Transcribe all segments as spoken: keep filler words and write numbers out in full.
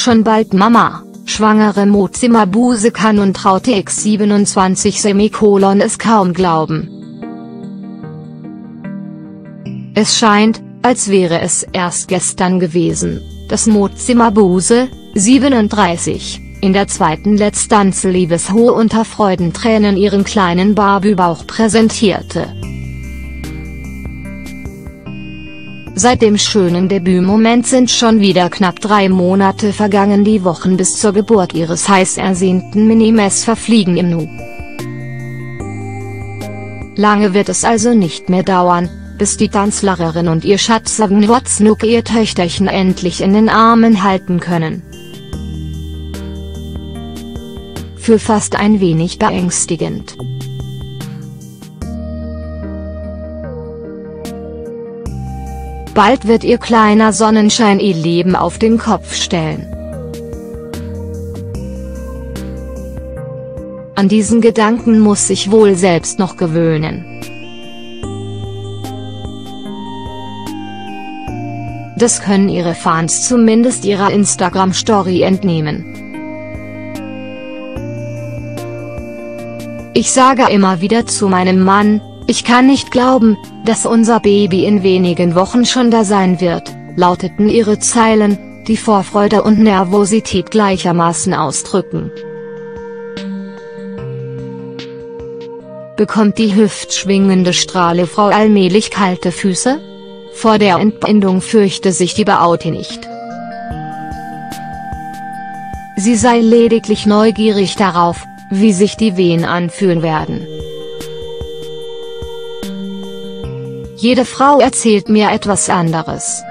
schon bald Mama. Schwangere Mozzi Mabuse kann und traute X siebenundzwanzig Semikolon es kaum glauben. Es scheint, als wäre es erst gestern gewesen, dass Mozzi Mabuse, siebenunddreißig, in der zweiten Let's Dance Liebeshohe unter Freudentränen ihren kleinen Barbie-Bauch präsentierte. Seit dem schönen Debütmoment sind schon wieder knapp drei Monate vergangen, die Wochen bis zur Geburt ihres heiß ersehnten Mini-Mess verfliegen im Nu. Lange wird es also nicht mehr dauern, bis die Tanzlerin und ihr Schatzagen Watznuck ihr Töchterchen endlich in den Armen halten können. Für fast ein wenig beängstigend. Bald wird ihr kleiner Sonnenschein ihr Leben auf den Kopf stellen. An diesen Gedanken muss sich wohl selbst noch gewöhnen. Das können ihre Fans zumindest ihrer Instagram-Story entnehmen. Ich sage immer wieder zu meinem Mann, ich kann nicht glauben, dass unser Baby in wenigen Wochen schon da sein wird, lauteten ihre Zeilen, die Vorfreude und Nervosität gleichermaßen ausdrücken. Bekommt die hüftschwingende Strahlefrau allmählich kalte Füße? Vor der Entbindung fürchte sich die Beauty nicht. Sie sei lediglich neugierig darauf, wie sich die Wehen anfühlen werden. Jede Frau erzählt mir etwas anderes.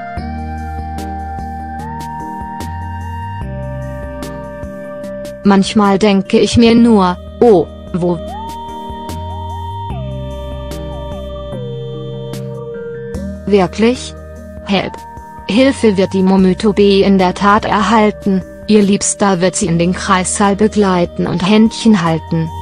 Manchmal denke ich mir nur, oh, wo? Wirklich? Help! Hilfe! Wird die Momyto B in der Tat erhalten, ihr Liebster wird sie in den Kreissaal begleiten und Händchen halten.